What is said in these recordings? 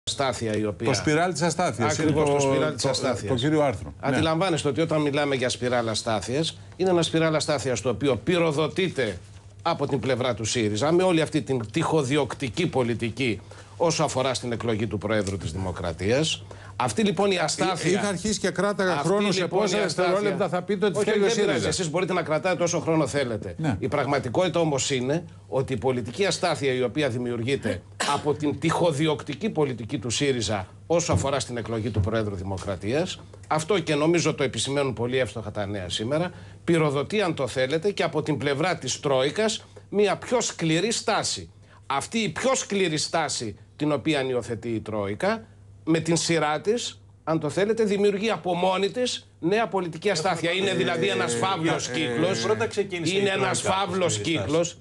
αστάθεια η οποία. Το σπιράλ της αστάθειας. Ακριβώς, το σπιράλ της αστάθειας. Το κύριο άρθρο. Αντιλαμβάνεστε ότι όταν μιλάμε για σπιράλ αστάθειας, είναι ένα σπιράλ αστάθειας το οποίο πυροδοτείται από την πλευρά του ΣΥΡΙΖΑ με όλη αυτή την τυχοδιοκτική πολιτική όσο αφορά στην εκλογή του Προέδρου της Δημοκρατίας. Αυτή λοιπόν η αστάθεια. Είχα αρχίσει και κράταγα χρόνο σε πόσα δευτερόλεπτα θα πείτε ότι θέλει ο ΣΥΡΙΖΑ. Εσείς μπορείτε να κρατάτε όσο χρόνο θέλετε. Ναι. Η πραγματικότητα όμως είναι ότι η πολιτική αστάθεια η οποία δημιουργείται από την τυχοδιοκτική πολιτική του ΣΥΡΙΖΑ όσο αφορά στην εκλογή του Προέδρου Δημοκρατίας, αυτό και νομίζω το επισημαίνουν πολύ εύστοχα τα νέα σήμερα, πυροδοτεί αν το θέλετε και από την πλευρά της Τρόικας μια πιο σκληρή στάση. Αυτή η πιο σκληρή στάση την οποία υιοθετεί η Τρόικα, με την σειρά της, αν το θέλετε, δημιουργεί από μόνη της νέα πολιτική αστάθεια. Είναι δηλαδή ένας φαύλος κύκλος. Είναι ένας φαύλος κύκλος.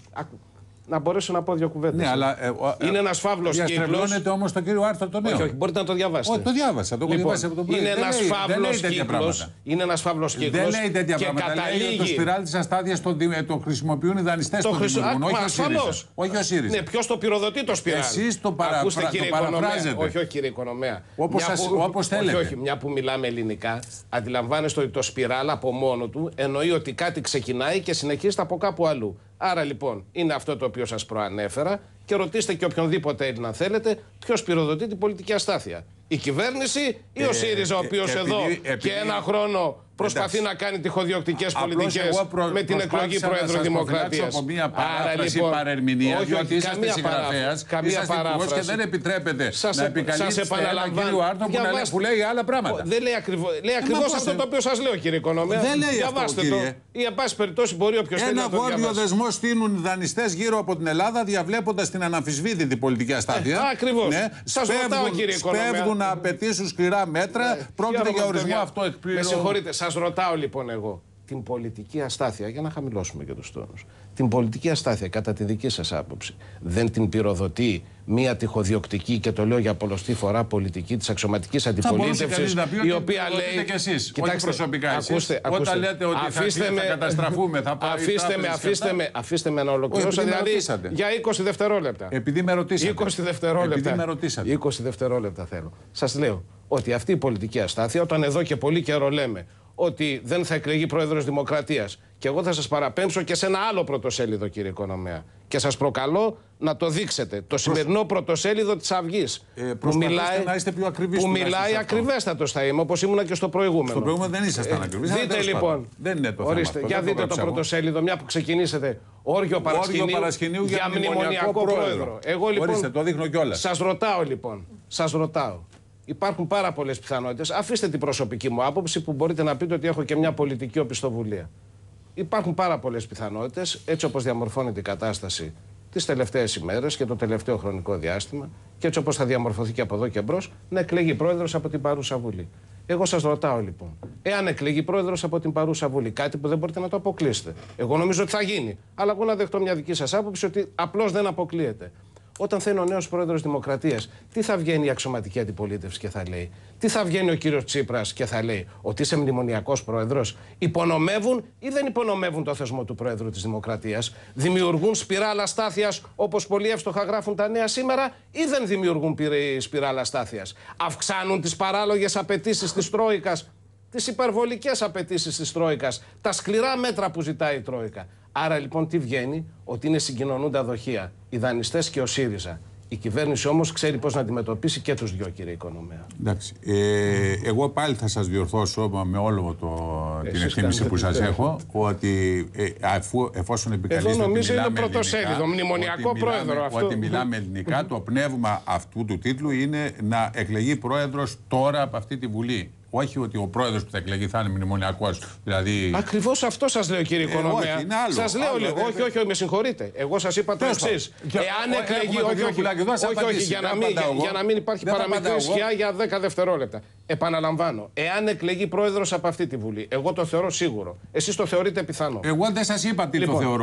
Να μπορέσω να πω δύο κουβέντες. Ναι, αλλά είναι ένας φαύλος κύκλος. Διαστρεβλώνεται όμως το κύριο άρθρο το νέο. Όχι, μπορείτε να το διαβάσετε. Όχι, το διάβασα. Το έχω διαβάσει από τον πρωί. Είναι ένας φαύλος κύκλος. Είναι ένας φαύλος κύκλος. Δεν λέει τέτοια πράγματα. Λέει το σπιράλ της αστάθειας το χρησιμοποιούν οι δανειστές του δημιουργούν. Όχι ο ΣΥΡΙΖΑ. Ναι, ποιος το πυροδοτεί το σπιράλ. Εσείς το παραφράζετε. Όχι, κύριε Οικονομέα. Όπως θέλετε. Όχι, μια που μιλάμε ελληνικά, αντιλαμβάνεστε ότι το σπιράλ από μόνο του εννοεί ότι κάτι ξεκινάει και συνεχίζεται από κάπου αλλού. Άρα λοιπόν είναι αυτό το οποίο σας προανέφερα και ρωτήστε και οποιονδήποτε Έλληνα θέλετε ποιος πυροδοτεί την πολιτική αστάθεια. Η κυβέρνηση ή ο ΣΥΡΙΖΑ, ο οποίος εδώ και ένα χρόνο προσπαθεί να κάνει τυχοδιοκτικές πολιτικές με την εκλογή Προέδρου Δημοκρατίας. Από μια παράφραση παρερμηνία, διότι είσαστε συγγραφέας, είσαστε υπουργός και δεν επιτρέπετε να επικαλείψετε ένα κύριο άρθρο που λέει άλλα πράγματα. Δεν λέει ακριβώς αυτό το οποίο σας λέω, κύριε Οικονομέα. Δεν λέει αυτό, κύριε. Ή εν πάση περιπτώσει μπορεί όποιος θέλει να το διαβάσει. Ένα γόρδιο δεσμό στείλουν οι δανειστές γύρω από την Ελλάδα, διαβλέποντας την αναμφισβήτητη πολιτική αστάθεια. Ακριβώς. Σας ρωτάω, κύριε Οικονομέα. Σπέβδουν να απαιτήσουν σκληρά μέτρα. Πρόκειται για ορισμό αυτό εκπλήρω. Με συγχωρείτε, σας ρωτάω λοιπόν εγώ. Την πολιτική αστάθεια, για να χαμηλώσουμε και τους τόνους, την πολιτική αστάθεια, κατά τη δική σας άποψη, δεν την πυροδοτεί μία τυχοδιοκτική, και το λέω για πολλοστή φορά, πολιτική της αξιωματικής αντιπολίτευσης, η οποία λέει. Και εσείς, κοιτάξτε, όχι προσωπικά. Ακούστε, όταν λέτε ότι θα καταστραφούμε, θα πάει. Αφήστε με να ολοκληρώσω. Δηλαδή για 20 δευτερόλεπτα. Επειδή με ρωτήσατε. 20 δευτερόλεπτα θέλω. Σας λέω ότι αυτή η πολιτική αστάθεια, όταν εδώ και πολύ καιρό λέμε ότι δεν θα εκλεγεί Πρόεδρος Δημοκρατίας, και εγώ θα σας παραπέμψω και σε ένα άλλο πρωτοσέλιδο, κύριε Οικονομέα, και σας προκαλώ να το δείξετε. Το σημερινό πρωτοσέλιδο της Αυγής, που μιλάει ακριβέστατος θα είμαι, όπως ήμουνα και στο προηγούμενο. Στο προηγούμενο δεν ήσασταν ακριβείς. Δείτε λοιπόν. Δεν είναι το ορίστε, θέμα. Για δείτε το πρωτοσέλιδο, μια που ξεκινήσετε. Όργιο Παρασκηνίου για μνημονιακό πρόεδρο. Εγώ λοιπόν. Ορίστε, το δείχνω κιόλας. Σας ρωτάω λοιπόν. Υπάρχουν πάρα πολλές πιθανότητες. Αφήστε την προσωπική μου άποψη, που μπορείτε να πείτε ότι έχω και μια πολιτική οπισθοβουλία. Υπάρχουν πάρα πολλές πιθανότητες, έτσι όπως διαμορφώνεται η κατάσταση τις τελευταίες ημέρες και το τελευταίο χρονικό διάστημα, και έτσι όπως θα διαμορφωθεί και από εδώ και μπρος, να εκλεγεί πρόεδρος από την παρούσα Βουλή. Εγώ σας ρωτάω λοιπόν, εάν εκλεγεί πρόεδρος από την παρούσα Βουλή, κάτι που δεν μπορείτε να το αποκλείσετε. Εγώ νομίζω ότι θα γίνει. Αλλά εγώ να δεχτώ μια δική σας άποψη ότι απλώς δεν αποκλείεται. Όταν θα είναι ο νέος πρόεδρος Δημοκρατίας, τι θα βγαίνει η αξιωματική αντιπολίτευση και θα λέει? Τι θα βγαίνει ο κύριος Τσίπρας και θα λέει? Ότι είσαι μνημονιακός πρόεδρος? Υπονομεύουν ή δεν υπονομεύουν το θεσμό του Πρόεδρου της Δημοκρατίας? Δημιουργούν σπιράλα αστάθειας, όπως πολύ εύστοχα γράφουν τα νέα σήμερα, ή δεν δημιουργούν σπιράλα αστάθειας? Αυξάνουν τις παράλογες απαιτήσεις της Τρόικας, τις υπερβολικές απαιτήσεις της Τρόικας, τα σκληρά μέτρα που ζητάει η Τρόικα. Άρα λοιπόν τι βγαίνει? Ότι είναι συγκοινωνούντα δοχεία οι δανειστές και ο ΣΥΡΙΖΑ. Η κυβέρνηση όμως ξέρει πώς να αντιμετωπίσει και τους δυο, κύριε Οικονομέα. Εντάξει. Εγώ πάλι θα σας διορθώσω με όλο την εκτίμηση που σας έχω, ότι εφόσον επικαλείστε. Εδώ νομίζω είναι πρωτοσέλιδο, μνημονιακό πρόεδρο. Ότι μιλάμε ελληνικά, το πνεύμα αυτού του τίτλου είναι να εκλεγεί πρόεδρος τώρα από αυτή τη Βουλή. Όχι ότι ο πρόεδρος που θα εκλεγεί θα είναι μνημονιακός. Δηλαδή. Ακριβώς αυτό σας λέω, κύριε Οικονομέα. Σας λέω λίγο. Όχι, με συγχωρείτε. Εγώ σας είπα το εξής. Εάν εκλεγεί. Όχι, για να μην υπάρχει παραμικρή σκιά για 10 δευτερόλεπτα. Επαναλαμβάνω. Εάν εκλεγεί πρόεδρος από αυτή τη Βουλή, εγώ το θεωρώ σίγουρο. Εσείς το θεωρείτε πιθανό? Εγώ δεν σας είπα τι το θεωρώ.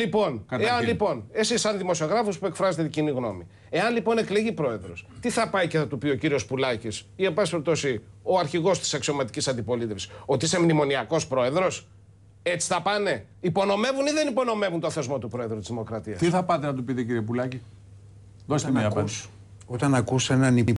Εάν λοιπόν, εσείς σαν δημοσιογράφος που εκφράζετε την κοινή γνώμη, εάν λοιπόν εκλεγεί πρόεδρος, τι θα πάει και θα του πει ο κύριος Πουλάκης ή εν πάση περιπτώσει ο αρχηγός της αξιωματικής αντιπολίτευσης? Ότι είσαι μνημονιακός πρόεδρος? Έτσι θα πάνε? Υπονομεύουν ή δεν υπονομεύουν το θεσμό του Πρόεδρου της Δημοκρατίας? Τι θα πάτε να του πείτε, κύριε Πουλάκη? Δώστε μια απάντηση. Όταν ακούς έναν